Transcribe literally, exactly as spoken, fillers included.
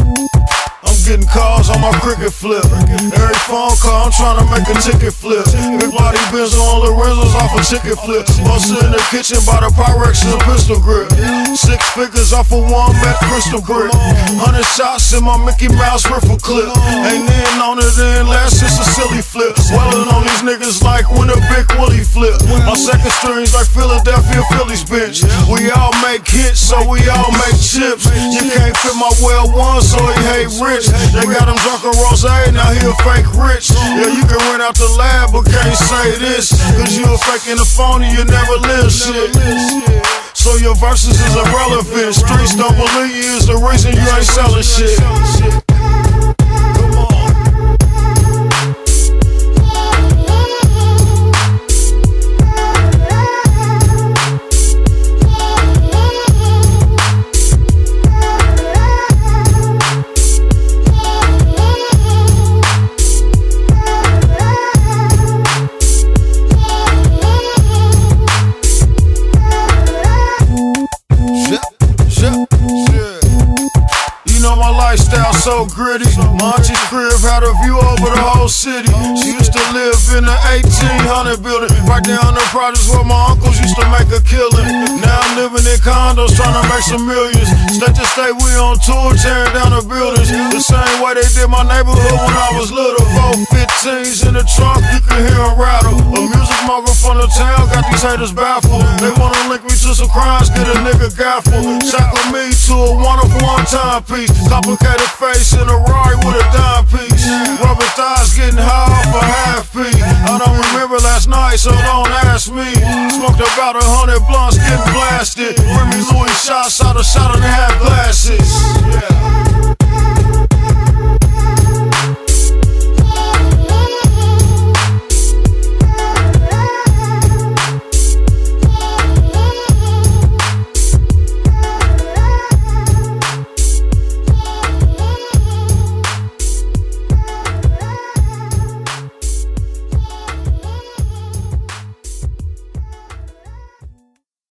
I'm getting calls on my cricket flip. Every phone call, I'm trying to make a ticket flip. Big body Benz on Lorenzos off a ticket flip. Bustin' in the kitchen by the Pyrex and a pistol grip. Six figures off of one Met crystal brick. Hundred shots in my Mickey Mouse rifle clip. Ain't in on it in last, it's a silly flip. Wellin' on these niggas like when a Big Willie flip. My second string's like Philadelphia Phillies bench. We all make hits, so we all make chips. You can't fit my well one, so he hate rich. They got him drunk on rose, now he a fake rich. Yeah, you can rent out the lab, but can't say this. Cause you a fake and a phony, you never live shit. So your verses is irrelevant. Streets don't believe you is the reason you ain't selling shit. Lifestyle so gritty. My auntie's crib had a view over the whole city. She used to live in the eighteen hundred building, right down the projects where my uncles used to make a killing. Now I'm living in condos trying to make some millions. State to state we on tour tearing down the buildings, the same way they did my neighborhood when I was little. Four fifteens in the trunk, you can hear them rattle. A music mogul from the town got these haters baffled. They wanna link me to some crimes, get a nigga gaffled. Shackle me to a one of one timepiece. Complicated face in a Rari with a dime piece. Rubber thighs getting high off a half P. I don't remember last night, so don't ask me. Smoked about a hundred blunts getting blasted. Remy Louis shots out a shot and a half glasses. Yeah.